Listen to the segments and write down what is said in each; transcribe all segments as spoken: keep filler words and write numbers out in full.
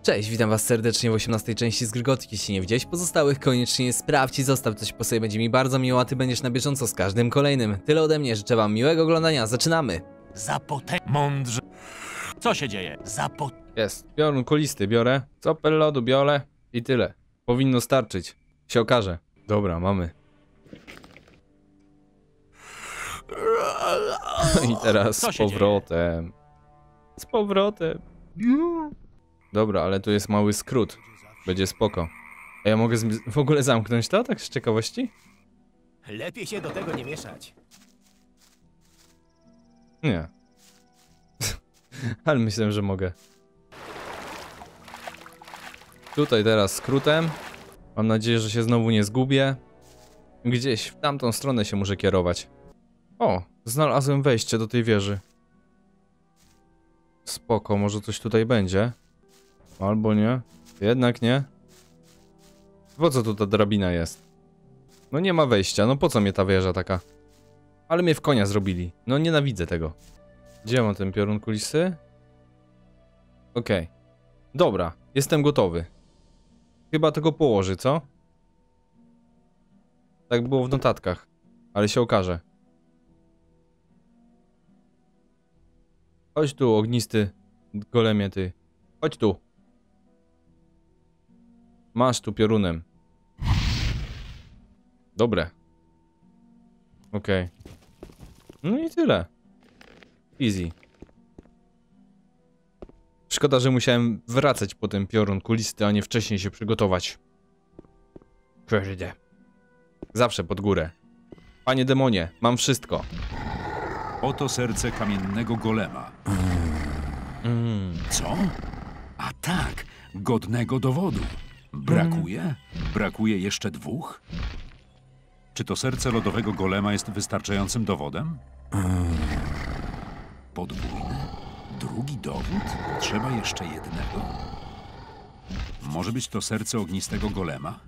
Cześć, witam was serdecznie w osiemnastej części z Grygotik. Jeśli nie widziałeś pozostałych, koniecznie sprawdź i zostaw coś po sobie, będzie mi bardzo miło, a ty będziesz na bieżąco z każdym kolejnym. Tyle ode mnie, życzę wam miłego oglądania, zaczynamy! Zapotę... Mądrze... Co się dzieje? Zapot... Jest, piorun kulisty biorę, copel lodu biorę i tyle. Powinno starczyć, się okaże. Dobra, mamy. I teraz z powrotem. Z powrotem. Dobra, ale tu jest mały skrót. Będzie spoko. A ja mogę w ogóle zamknąć to, tak z ciekawości? Lepiej się do tego nie mieszać. Nie. Ale myślę, że mogę. Tutaj teraz skrótem. Mam nadzieję, że się znowu nie zgubię. Gdzieś w tamtą stronę się muszę kierować. O, znalazłem wejście do tej wieży. Spoko, może coś tutaj będzie. Albo nie. Jednak nie. Po co tu ta drabina jest? No nie ma wejścia, no po co mnie ta wieża taka? Ale mnie w konia zrobili. No nienawidzę tego. Gdzie mam ten piorun kulisy? Okej. Okay. Dobra, jestem gotowy. Chyba tego położy, co? Tak było w notatkach. Ale się okaże. Chodź tu, ognisty golemie ty. Chodź tu. Masz tu piorunem. Dobre. Okej. Okay. No i tyle. Easy. Szkoda, że musiałem wracać po ten piorun kulisty, a nie wcześniej się przygotować. Kurde. Zawsze pod górę. Panie demonie, mam wszystko. Oto serce kamiennego golema. Mm. Co? A tak, godnego dowodu. Brakuje? Brakuje jeszcze dwóch? Czy to serce lodowego golema jest wystarczającym dowodem? Podwójny? Drugi dowód? Trzeba jeszcze jednego? Może być to serce ognistego golema?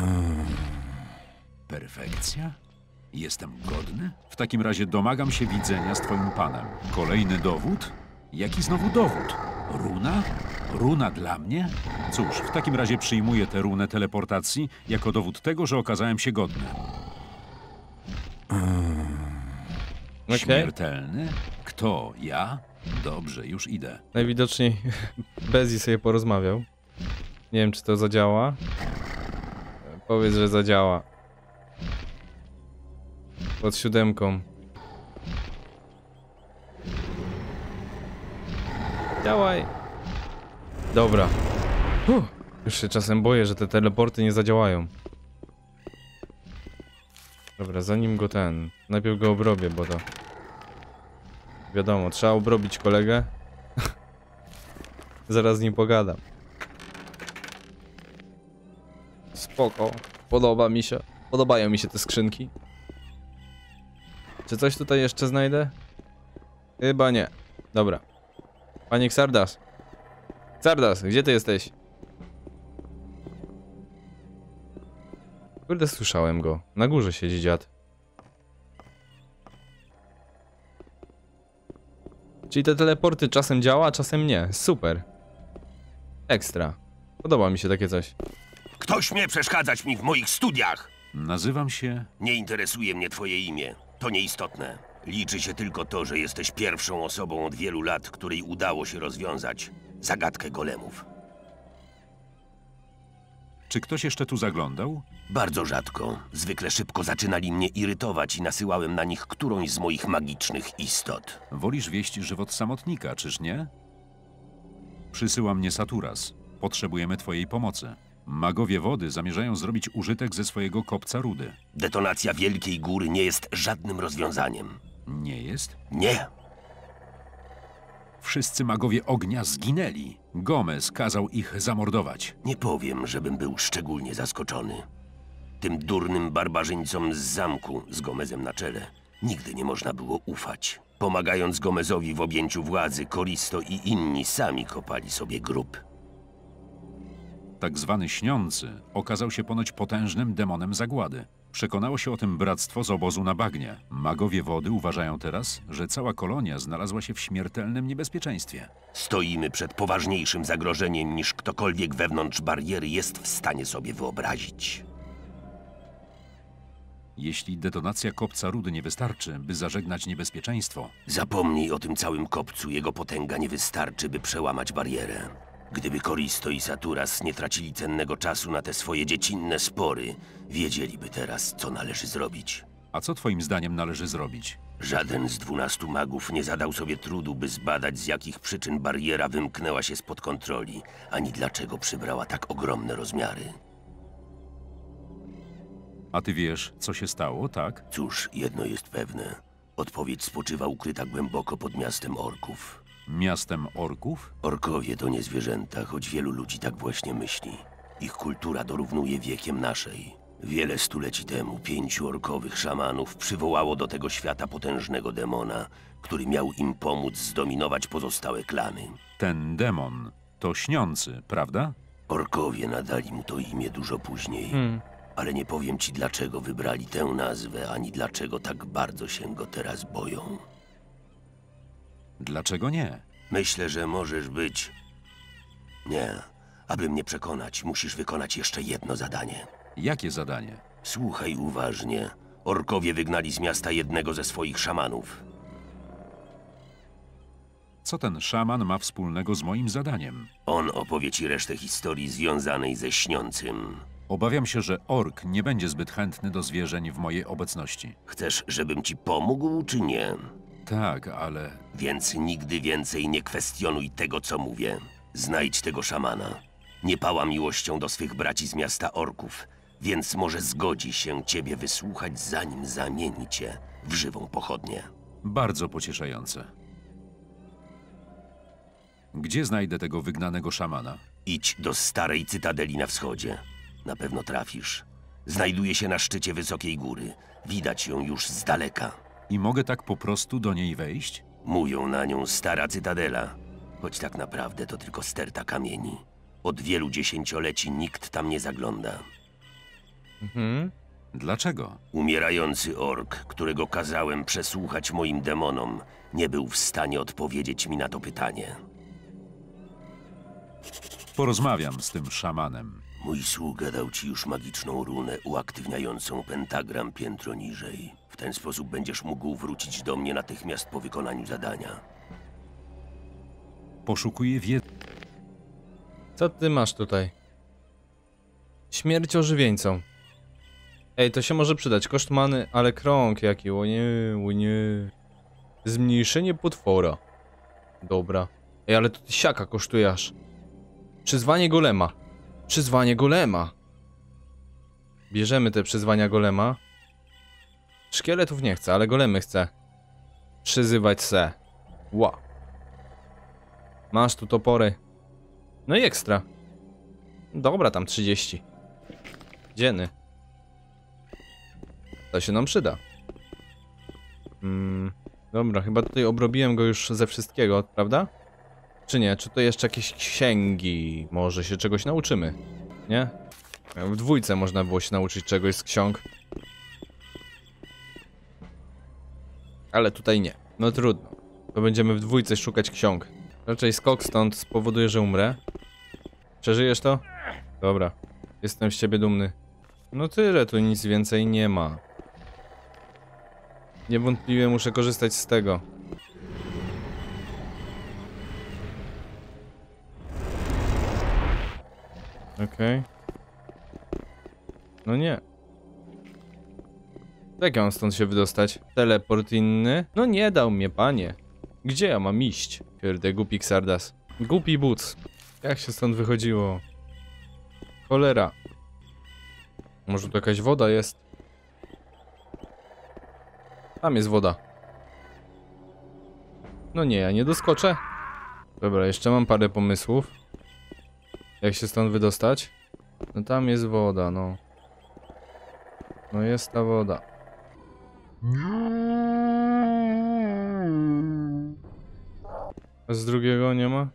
Perfekcja? Jestem godny? W takim razie domagam się widzenia z twoim panem. Kolejny dowód? Jaki znowu dowód? Runa? Runa dla mnie? Cóż, w takim razie przyjmuję tę runę teleportacji jako dowód tego, że okazałem się godny. Okay. Śmiertelny? Kto? Ja? Dobrze, już idę. Najwidoczniej Bezi sobie porozmawiał. Nie wiem, czy to zadziała. Powiedz, że zadziała. Pod siódemką. Działaj. Dobra. Uff, już się czasem boję, że te teleporty nie zadziałają. Dobra, zanim go ten... Najpierw go obrobię, bo to... Wiadomo, trzeba obrobić kolegę. Zaraz z nim pogadam. Spoko. Podoba mi się. Podobają mi się te skrzynki. Czy coś tutaj jeszcze znajdę? Chyba nie. Dobra. Panie Xardas. Xardas, gdzie ty jesteś? Kurde, słyszałem go. Na górze siedzi dziad. Czyli te teleporty czasem działa, a czasem nie. Super. Ekstra. Podoba mi się takie coś. Kto śmie przeszkadzać mi w moich studiach? Nazywam się... Nie interesuje mnie twoje imię. To nieistotne. Liczy się tylko to, że jesteś pierwszą osobą od wielu lat, której udało się rozwiązać zagadkę golemów. Czy ktoś jeszcze tu zaglądał? Bardzo rzadko. Zwykle szybko zaczynali mnie irytować i nasyłałem na nich którąś z moich magicznych istot. Wolisz wieść żywot samotnika, czyż nie? Przysyła mnie Saturas. Potrzebujemy twojej pomocy. Magowie wody zamierzają zrobić użytek ze swojego kopca rudy. Detonacja Wielkiej Góry nie jest żadnym rozwiązaniem. Nie jest? Nie. Wszyscy magowie ognia zginęli. Gomez kazał ich zamordować. Nie powiem, żebym był szczególnie zaskoczony. Tym durnym barbarzyńcom z zamku z Gomezem na czele nigdy nie można było ufać. Pomagając Gomezowi w objęciu władzy, Koristo i inni sami kopali sobie grób. Tak zwany śniący okazał się ponoć potężnym demonem zagłady. Przekonało się o tym bractwo z obozu na bagnie. Magowie wody uważają teraz, że cała kolonia znalazła się w śmiertelnym niebezpieczeństwie. Stoimy przed poważniejszym zagrożeniem niż ktokolwiek wewnątrz bariery jest w stanie sobie wyobrazić. Jeśli detonacja kopca rudy nie wystarczy, by zażegnać niebezpieczeństwo, Zapomnij o tym całym kopcu, jego potęga nie wystarczy, by przełamać barierę. Gdyby Koristo i Saturas nie tracili cennego czasu na te swoje dziecinne spory, wiedzieliby teraz, co należy zrobić. a co twoim zdaniem należy zrobić? Żaden z dwunastu magów nie zadał sobie trudu, by zbadać, z jakich przyczyn bariera wymknęła się spod kontroli, ani dlaczego przybrała tak ogromne rozmiary. A ty wiesz, co się stało, tak? Cóż, jedno jest pewne. Odpowiedź spoczywa ukryta głęboko pod miastem orków. Miastem orków? Orkowie to nie zwierzęta, choć wielu ludzi tak właśnie myśli. Ich kultura dorównuje wiekiem naszej. Wiele stuleci temu pięciu orkowych szamanów przywołało do tego świata potężnego demona, który miał im pomóc zdominować pozostałe klany. Ten demon to śniący, prawda? Orkowie nadali mu to imię dużo później, Hmm. ale nie powiem ci, dlaczego wybrali tę nazwę, ani dlaczego tak bardzo się go teraz boją. Dlaczego nie? Myślę, że możesz być... Nie. Aby mnie przekonać, musisz wykonać jeszcze jedno zadanie. Jakie zadanie? Słuchaj uważnie. Orkowie wygnali z miasta jednego ze swoich szamanów. Co ten szaman ma wspólnego z moim zadaniem? On opowie ci resztę historii związanej ze śniącym. Obawiam się, że ork nie będzie zbyt chętny do zwierzeń w mojej obecności. Chcesz, żebym ci pomógł, czy nie? Tak, ale Więc nigdy więcej nie kwestionuj tego, co mówię. Znajdź tego szamana. Nie pała miłością do swych braci z miasta orków, więc może zgodzi się ciebie wysłuchać, zanim zamieni cię w żywą pochodnię. bardzo pocieszające. Gdzie znajdę tego wygnanego szamana? Idź do starej cytadeli na wschodzie. Na pewno trafisz. Znajduje się na szczycie wysokiej góry. Widać ją już z daleka. I mogę tak po prostu do niej wejść? Mówią na nią stara cytadela, choć tak naprawdę to tylko sterta kamieni. Od wielu dziesięcioleci nikt tam nie zagląda. Mhm. Dlaczego? Umierający ork, którego kazałem przesłuchać moim demonom, nie był w stanie odpowiedzieć mi na to pytanie. Porozmawiam z tym szamanem. Mój sługa dał ci już magiczną runę uaktywniającą pentagram piętro niżej. W ten sposób będziesz mógł wrócić do mnie natychmiast po wykonaniu zadania. Poszukuję wiedzy. Co ty masz tutaj? Śmierć ożywieńcą. Ej, to się może przydać. Koszt many, ale krąg jaki, o nie, o nie. Zmniejszenie potwora. Dobra. Ej, ale to siaka kosztuje aż. Przyzwanie golema. Przyzwanie golema. Bierzemy te przyzwania golema. Szkieletów nie chcę, ale golemy chcę. Przyzywać se. Ła. Masz tu topory. No i ekstra. Dobra, tam trzydzieści. Dzienny. To się nam przyda. Mm, dobra, chyba tutaj obrobiłem go już ze wszystkiego, prawda? Czy nie? Czy to jeszcze jakieś księgi? Może się czegoś nauczymy? Nie? W dwójce można było się nauczyć czegoś z ksiąg. Ale tutaj nie. No trudno. To będziemy w dwójce szukać ksiąg. Raczej skok stąd spowoduje, że umrę. Przeżyjesz to? Dobra. Jestem z ciebie dumny. No tyle, tu nic więcej nie ma. Niewątpliwie muszę korzystać z tego. Okej. Okay. No nie. Jak ja mam stąd się wydostać? Teleport inny? No nie dał mnie, panie. Gdzie ja mam iść? Kurde, głupi Xardas. Głupi Boots. Jak się stąd wychodziło? Cholera. Może tu jakaś woda jest? Tam jest woda. No nie, ja nie doskoczę. Dobra, jeszcze mam parę pomysłów. Jak się stąd wydostać? No tam jest woda, no. No jest ta woda. A z drugiego nie ma?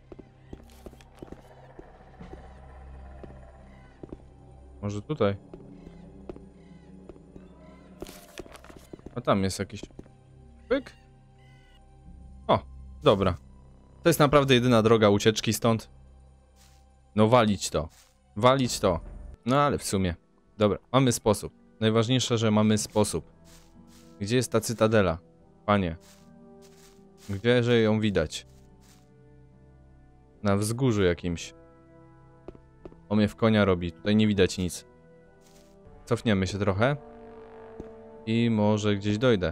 Może tutaj? A tam jest jakiś... Pyk. O, dobra. To jest naprawdę jedyna droga ucieczki stąd. No walić to. Walić to. No ale w sumie. Dobra, mamy sposób. Najważniejsze, że mamy sposób. Gdzie jest ta cytadela? Panie. Gdzieże ją widać? Na wzgórzu jakimś. O mnie w konia robi. Tutaj nie widać nic. Cofniemy się trochę. I może gdzieś dojdę.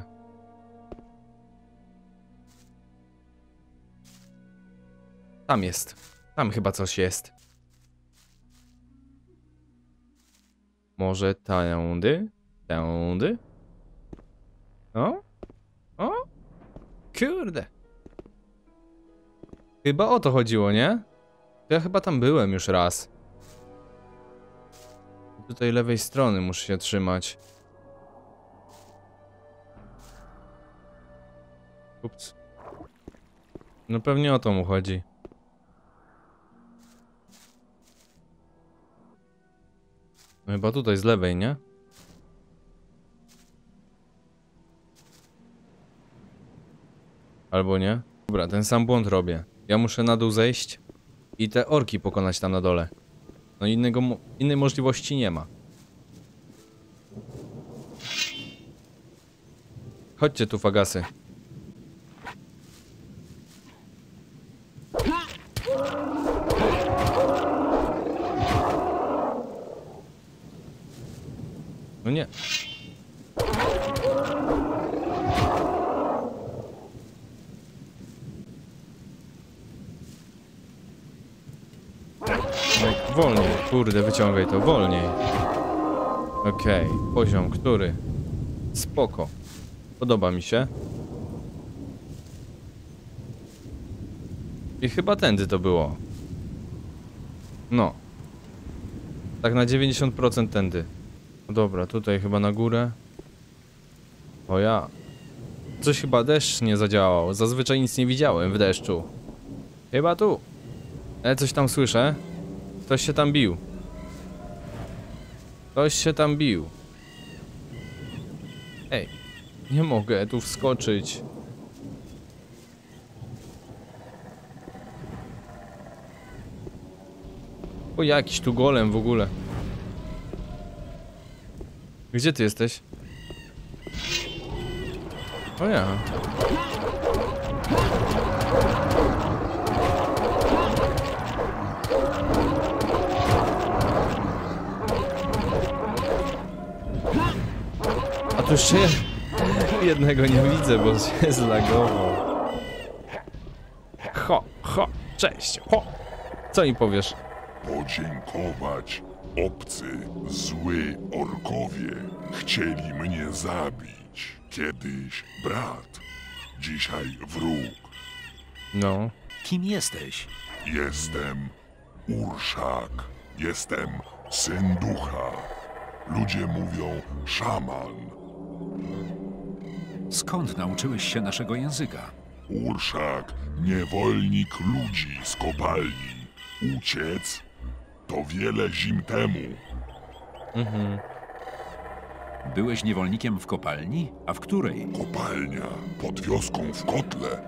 Tam jest. Tam chyba coś jest. Może tędy? Tędy? O? O? Kurde. Chyba o to chodziło, nie? Ja chyba tam byłem już raz. Tutaj lewej strony muszę się trzymać. Ups. No pewnie o to mu chodzi. No chyba tutaj z lewej, nie? Albo nie? Dobra, ten sam błąd robię. Ja muszę na dół zejść i te orki pokonać tam na dole. No innego, mo innej możliwości nie ma. Chodźcie tu, fagasy. No nie. Wolniej, kurde, wyciągaj to, wolniej. Okej, okay, poziom, który? Spoko. Podoba mi się. I chyba tędy to było. No. Tak na dziewięćdziesiąt procent tędy. No dobra, tutaj chyba na górę. O ja. Coś chyba deszcz nie zadziałał. Zazwyczaj nic nie widziałem w deszczu. Chyba tu. Ale coś tam słyszę. Ktoś się tam bił. Ktoś się tam bił. Ej. Nie mogę tu wskoczyć. O, jakiś tu golem w ogóle. Gdzie ty jesteś? O ja. A tu jeszcze jednego nie widzę, bo się zlagował. Ho, ho, cześć, ho. Co mi powiesz? Podziękować. Obcy, zły orkowie chcieli mnie zabić. Kiedyś brat, dzisiaj wróg. No. Kim jesteś? Jestem Urszak. Jestem syn ducha. Ludzie mówią szaman. Skąd nauczyłeś się naszego języka? Urszak, niewolnik ludzi z kopalni. Uciec to wiele zim temu. Mhm. Byłeś niewolnikiem w kopalni? A w której? Kopalnia pod wioską w kotle.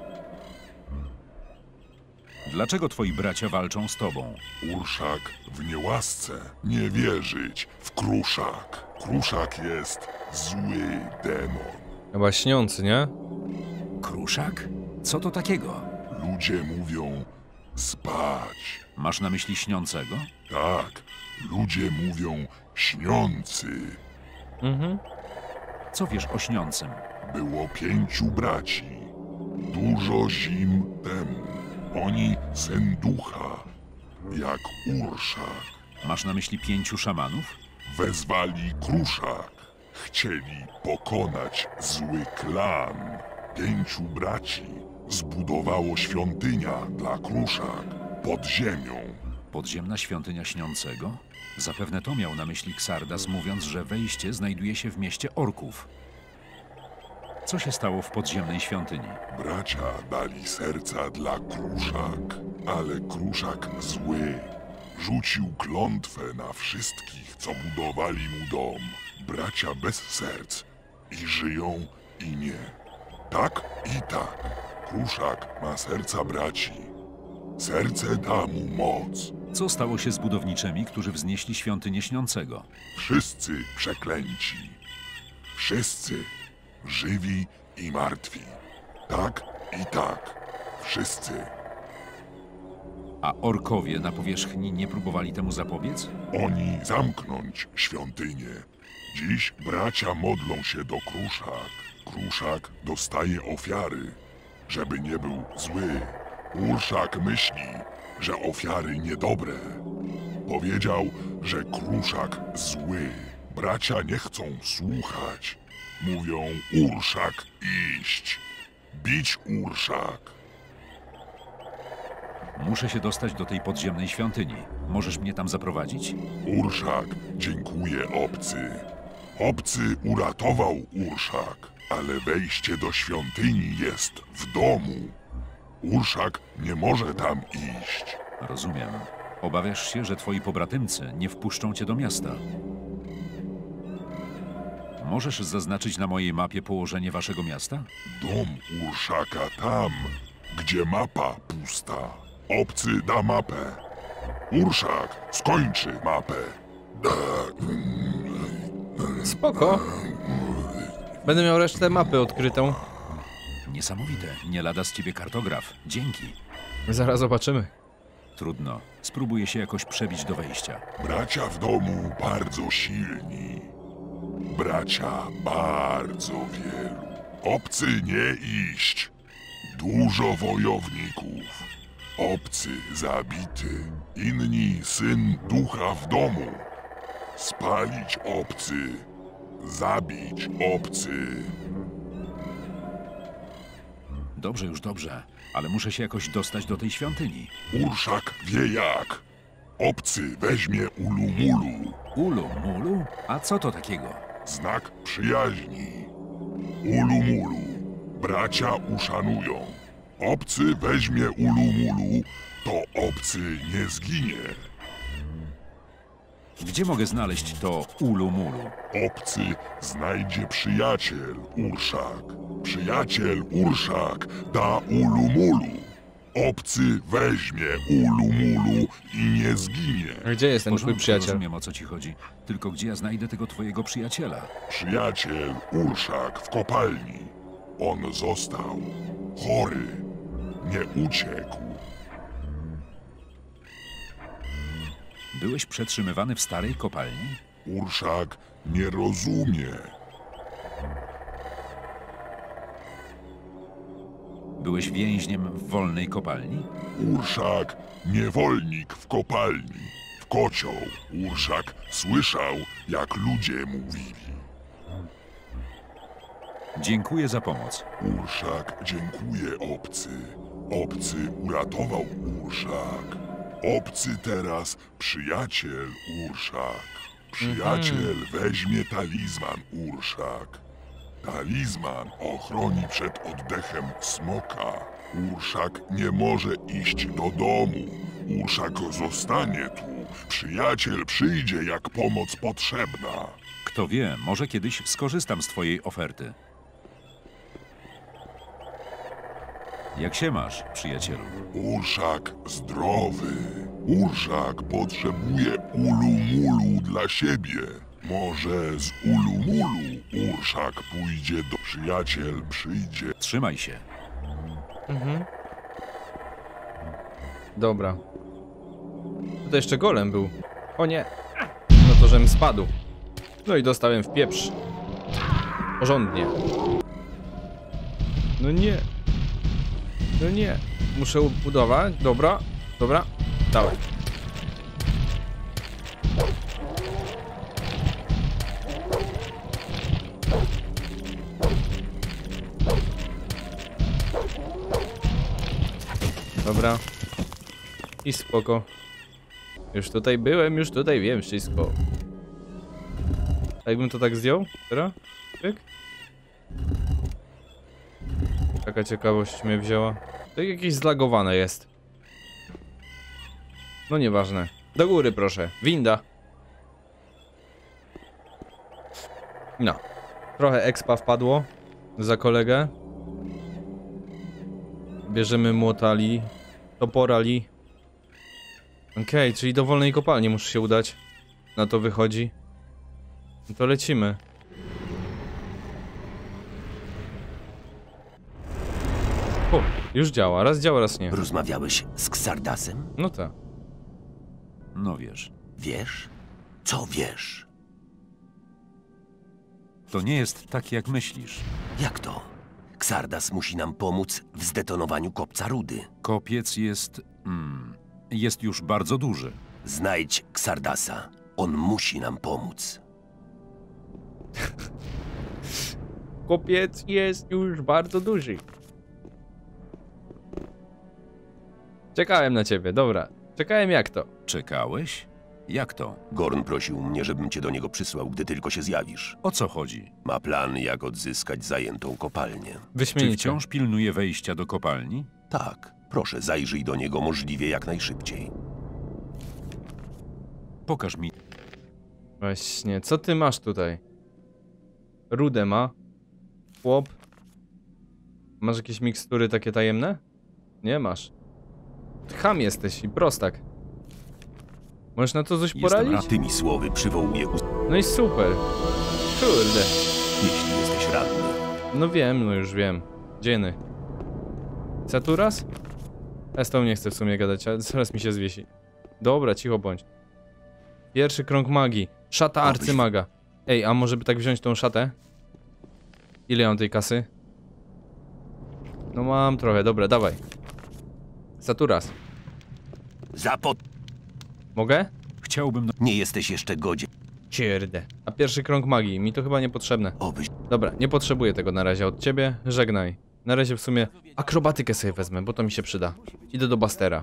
Dlaczego twoi bracia walczą z tobą? Urszak w niełasce nie wierzyć w Kruszak. Kruszak jest zły demon. Chyba śniący, nie? Kruszak? Co to takiego? Ludzie mówią spać. Masz na myśli śniącego? Tak, ludzie mówią śniący. Mhm. Co wiesz o śniącym? Było pięciu braci. Dużo zim temu. Oni syn ducha, jak Urszak. Masz na myśli pięciu szamanów? Wezwali Kruszak. Chcieli pokonać zły klan. Pięciu braci zbudowało świątynia dla Kruszak pod ziemią. Podziemna świątynia śniącego? Zapewne to miał na myśli Xardas, mówiąc, że wejście znajduje się w mieście orków. Co się stało w podziemnej świątyni? Bracia dali serca dla Kruszak, ale Kruszak zły. Rzucił klątwę na wszystkich, co budowali mu dom. Bracia bez serc i żyją i nie. Tak i tak. Kruszak ma serca braci. Serce da mu moc. Co stało się z budowniczymi, którzy wznieśli świątynię śniącego? Wszyscy przeklęci. Wszyscy żywi i martwi. Tak i tak. Wszyscy. A orkowie na powierzchni nie próbowali temu zapobiec? Oni zamknąć świątynię. Dziś bracia modlą się do Kruszak. Kruszak dostaje ofiary, żeby nie był zły. Urszak myśli, że ofiary niedobre. Powiedział, że Kruszak zły. Bracia nie chcą słuchać. Mówią Urszak iść. Bić Urszak. Muszę się dostać do tej podziemnej świątyni. Możesz mnie tam zaprowadzić? Urszak dziękuję obcy. Obcy uratował Urszak, ale wejście do świątyni jest w domu. Urszak nie może tam iść. Rozumiem. Obawiasz się, że twoi pobratymcy nie wpuszczą cię do miasta. Możesz zaznaczyć na mojej mapie położenie waszego miasta? Dom Urszaka tam, gdzie mapa pusta. Obcy da mapę. Urszak skończy mapę. Spoko. Będę miał resztę mapy odkrytą. Niesamowite. Nie lada z ciebie kartograf. Dzięki. Zaraz zobaczymy. Trudno. Spróbuję się jakoś przebić do wejścia. Bracia w domu bardzo silni. Bracia bardzo wielu. Obcy nie iść. Dużo wojowników. Obcy zabity. Inni syn ducha w domu. Spalić obcy. Zabić obcy. Dobrze, już dobrze. Ale muszę się jakoś dostać do tej świątyni. Urszak wie jak. Obcy weźmie Ulumulu. Ulu, mulu? A co to takiego? Znak przyjaźni. Ulumulu. Bracia uszanują. Obcy weźmie Ulumulu, to obcy nie zginie. Gdzie mogę znaleźć to ulu, mulu? Obcy znajdzie przyjaciel Urszak. Przyjaciel Urszak da Ulumulu. Obcy weźmie Ulumulu i nie zginie. A gdzie jest ten twój Porządku, przyjaciel? Rozumiem, o co ci chodzi. Tylko gdzie ja znajdę tego twojego przyjaciela? Przyjaciel Urszak w kopalni. On został chory. Nie uciekł. Byłeś przetrzymywany w starej kopalni? Urszak nie rozumie. Byłeś więźniem w wolnej kopalni? Urszak niewolnik w kopalni. W kocioł. Urszak słyszał, jak ludzie mówili. Dziękuję za pomoc. Urszak dziękuję obcy. Obcy uratował Urszak. Obcy teraz przyjaciel Urszak. Przyjaciel weźmie talizman Urszak. Talizman ochroni przed oddechem smoka. Urszak nie może iść do domu. Urszak zostanie tu. Przyjaciel przyjdzie, jak pomoc potrzebna. Kto wie, może kiedyś skorzystam z twojej oferty. Jak się masz, przyjacielu? Urszak zdrowy. Urszak potrzebuje ulumulu dla siebie. Może z ulumulu Urszak pójdzie do... Przyjaciel przyjdzie. Trzymaj się. Dobra. Tutaj jeszcze golem był. O nie. No to żem spadł. No i dostałem w pieprz. Porządnie. No nie. No nie. Muszę budować. Dobra. Dobra. Dawaj. Dobra. I spoko. Już tutaj byłem, już tutaj wiem wszystko. A jakbym to tak zdjął? Teraz? Pyk. Taka ciekawość mnie wzięła. To jakieś zlagowane jest. No nieważne. Do góry proszę. Winda. No. Trochę expa wpadło. za kolegę. Bierzemy młotali, toporali. Okej, okay, czyli do wolnej kopalni muszę się udać. Na to wychodzi. No to lecimy. O, już działa. Raz działa, raz nie. Rozmawiałeś z Xardasem? No tak. No wiesz, Wiesz? Co wiesz? to nie jest tak, jak myślisz. Jak to? Xardas musi nam pomóc w zdetonowaniu kopca rudy. Kopiec jest... Mm, jest już bardzo duży. Znajdź Xardasa. On musi nam pomóc. Kopiec jest już bardzo duży. Czekałem na ciebie, dobra. Czekałem jak to? Czekałeś? Jak to? Gorn prosił mnie, żebym cię do niego przysłał, gdy tylko się zjawisz. O co chodzi? Ma plan, jak odzyskać zajętą kopalnię. Czy Wyśmienicie. wciąż pilnuje wejścia do kopalni? Tak, proszę, zajrzyj do niego możliwie jak najszybciej. Pokaż mi. Właśnie, co ty masz tutaj? Rudę ma. Chłop. Masz jakieś mikstury takie tajemne? Nie masz. Ty cham jesteś i prostak. Możesz na to coś Jestem poradzić? rad- Tymi słowy przywołuję us... No i super. Kurde. jeśli jesteś ranny. No wiem, no już wiem. Dzieny. Saturas? Ja z tą nie chcę w sumie gadać, ale zaraz mi się zwiesi. Dobra, cicho bądź. Pierwszy krąg magii. Szata Obyś- arcymaga. Ej, a może by tak wziąć tą szatę? Ile ja mam tej kasy? No mam trochę, dobra, dawaj. Saturas. Zapot... Mogę? Chciałbym... No... Nie jesteś jeszcze godzien. Cierdę. A pierwszy krąg magii, mi to chyba niepotrzebne. Obyś... Dobra, nie potrzebuję tego na razie od ciebie, żegnaj. Na razie w sumie akrobatykę sobie wezmę, bo to mi się przyda. Idę do Bastera.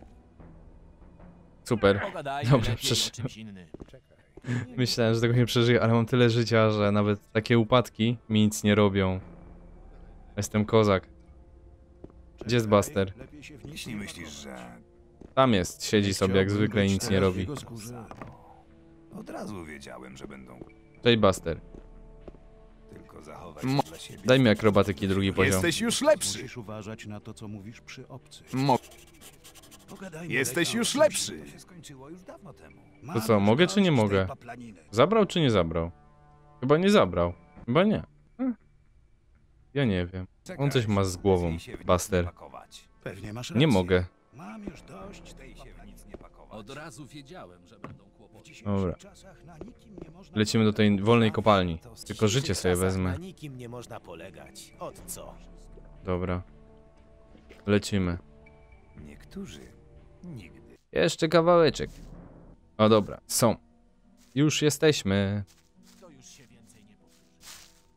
Super. Pogadajmy Dobra, lepiej przecież- o czymś innym. Myślałem, że tego nie przeżyję, ale mam tyle życia, że nawet takie upadki mi nic nie robią. Jestem kozak. Gdzie jest Buster? Jeśli myślisz, że... Tam jest, siedzi sobie jak zwykle i nic nie robi. Od razu wiedziałem, że będą Cześć Buster. tylko zachować Mo- dla siebie. Daj mi akrobatyki drugi poziom. Jesteś już lepszy! Musisz uważać na to, co mówisz przy obcych. Mo Pogadajmy Jesteś lepiej o już czymś lepszy. innym. To się skończyło już dawno temu. To co, mogę czy nie Mam mogę? tej paplaniny. Zabrał czy nie zabrał? Chyba nie zabrał. Chyba nie. Hm. Ja nie wiem. On coś ma z głową, Buster. Pewnie masz rację. Nie mogę. Mam już dość tej paplaniny. Od razu wiedziałem, że będą W kłopoty. dzisiejszych Dobra. czasach na nikim nie można Lecimy do tej wolnej kopalni. Tylko życie sobie Na wezmę. nikim nie można polegać. Od co? Dobra. Lecimy. Niektórzy nigdy. Jeszcze kawałeczek. O dobra, są. Już jesteśmy. To już się więcej nie powtórzy.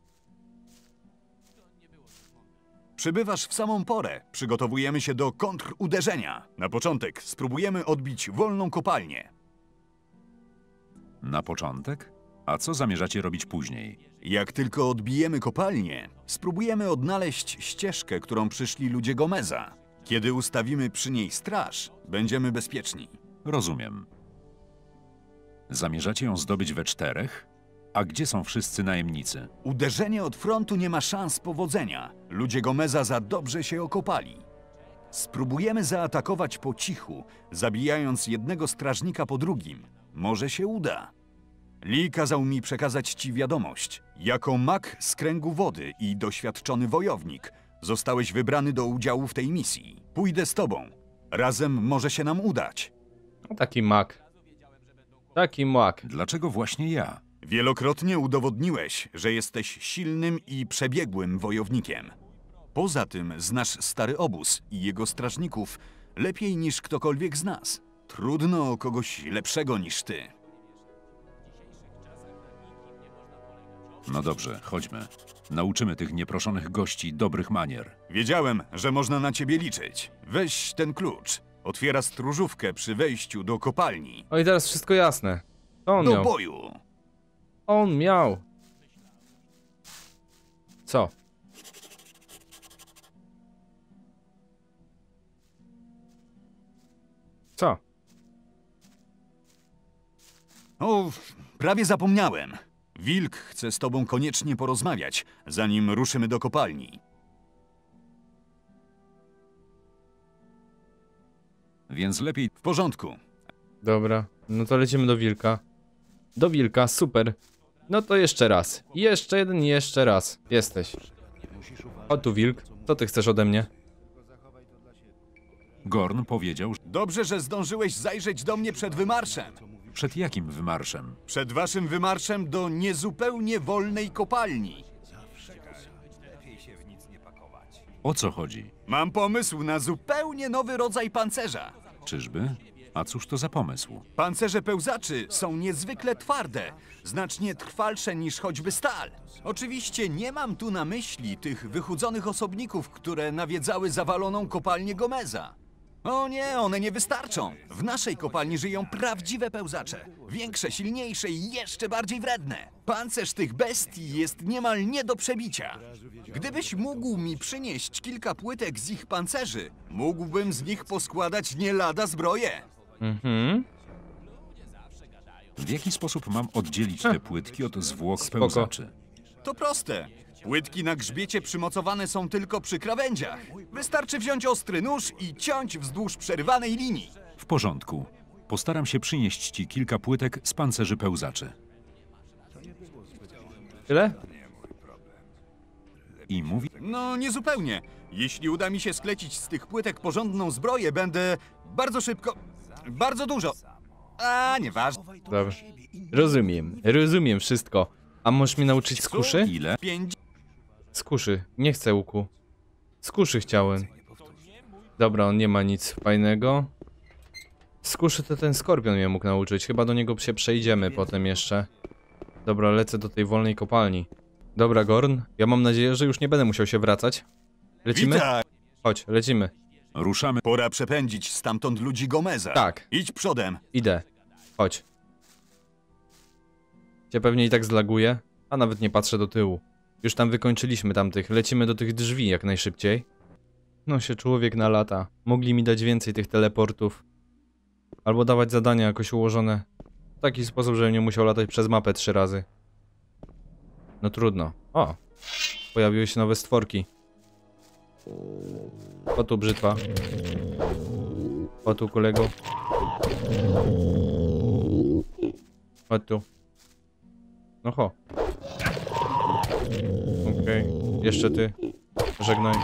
Przybywasz w samą porę. Przygotowujemy się do kontruderzenia. Na początek spróbujemy odbić wolną kopalnię. Na początek? A co zamierzacie robić później? Jak tylko odbijemy kopalnię, spróbujemy odnaleźć ścieżkę, którą przyszli ludzie Gomeza. Kiedy ustawimy przy niej straż, będziemy bezpieczni. Rozumiem. Zamierzacie ją zdobyć we czterech? A gdzie są wszyscy najemnicy? Uderzenie od frontu nie ma szans powodzenia. Ludzie Gomeza za dobrze się okopali. Spróbujemy zaatakować po cichu, zabijając jednego strażnika po drugim. Może się uda. Lee kazał mi przekazać ci wiadomość. Jako mag z kręgu wody i doświadczony wojownik, zostałeś wybrany do udziału w tej misji. Pójdę z tobą. Razem może się nam udać. No, taki mak. Taki mak. Dlaczego właśnie ja? Wielokrotnie udowodniłeś, że jesteś silnym i przebiegłym wojownikiem. Poza tym znasz stary obóz i jego strażników lepiej niż ktokolwiek z nas. Trudno o kogoś lepszego niż ty. No dobrze, chodźmy. Nauczymy tych nieproszonych gości dobrych manier. Wiedziałem, że można na ciebie liczyć. Weź ten klucz. Otwiera stróżówkę przy wejściu do kopalni. O i teraz wszystko jasne. To on Do miał. boju! On miał. Co? Co? O, prawie zapomniałem. Wilk chce z tobą koniecznie porozmawiać, zanim ruszymy do kopalni. Więc lepiej W porządku. Dobra, no to lecimy do wilka. Do wilka, super. No to jeszcze raz. Jeszcze jeden, jeszcze raz. Jesteś. O tu wilk, co ty chcesz ode mnie? Gorn powiedział, że Dobrze, że zdążyłeś zajrzeć do mnie przed wymarszem. przed jakim wymarszem? Przed waszym wymarszem do niezupełnie wolnej kopalni. O co chodzi? Mam pomysł na zupełnie nowy rodzaj pancerza. Czyżby? A cóż to za pomysł? Pancerze pełzaczy są niezwykle twarde, znacznie trwalsze niż choćby stal. Oczywiście nie mam tu na myśli tych wychudzonych osobników, które nawiedzały zawaloną kopalnię Gomeza. O nie, one nie wystarczą. W naszej kopalni żyją prawdziwe pełzacze. Większe, silniejsze i jeszcze bardziej wredne. Pancerz tych bestii jest niemal nie do przebicia. Gdybyś mógł mi przynieść kilka płytek z ich pancerzy, mógłbym z nich poskładać nie lada zbroję. Mhm. W jaki sposób mam oddzielić te płytki od zwłok Spoko. pełzaczy? To proste. Płytki na grzbiecie przymocowane są tylko przy krawędziach. Wystarczy wziąć ostry nóż i ciąć wzdłuż przerywanej linii. W porządku. Postaram się przynieść ci kilka płytek z pancerzy pełzaczy. Tyle? I mówi... No, niezupełnie. Jeśli uda mi się sklecić z tych płytek porządną zbroję, będę bardzo szybko... Bardzo dużo... A, nieważne. Dobra. Rozumiem, rozumiem wszystko. A możesz mnie nauczyć z kuszy? Ile? Pięć... Z kuszy. Nie chcę łuku. Z kuszy chciałem. Dobra, on nie ma nic fajnego. Z kuszy to ten skorpion mnie mógł nauczyć. Chyba do niego się przejdziemy potem jeszcze. Dobra, lecę do tej wolnej kopalni. Dobra, Gorn. Ja mam nadzieję, że już nie będę musiał się wracać. Lecimy? Witaj! Chodź, lecimy. Ruszamy. Pora przepędzić stamtąd ludzi Gomeza. Tak. Idź przodem. Idę. Chodź. Cię pewnie i tak zlaguje, a nawet nie patrzę do tyłu. Już tam wykończyliśmy tamtych. Lecimy do tych drzwi jak najszybciej. No się człowiek na lata. Mogli mi dać więcej tych teleportów. Albo dawać zadania jakoś ułożone w taki sposób, żebym nie musiał latać przez mapę trzy razy. No trudno. O! Pojawiły się nowe stworki. O tu brzytwa. O tu kolego. Chodź tu. No ho. Okej. Okay. Jeszcze ty. Żegnaj.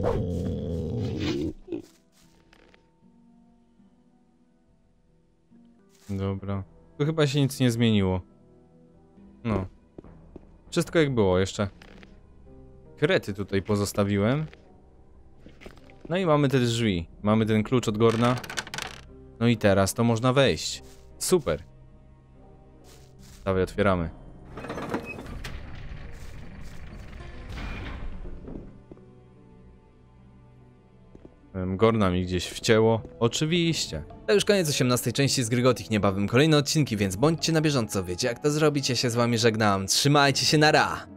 Dobra. Tu chyba się nic nie zmieniło. No. Wszystko jak było jeszcze. Krety tutaj pozostawiłem. No i mamy te drzwi. Mamy ten klucz od Gorna. No i teraz to można wejść. Super. Dawaj, otwieramy. Gorna mi gdzieś wcięło. Oczywiście. To już koniec osiemnastej części z Gry Gothic, niebawem kolejne odcinki, więc bądźcie na bieżąco, wiecie jak to zrobić, ja się z wami żegnam, trzymajcie się, nara!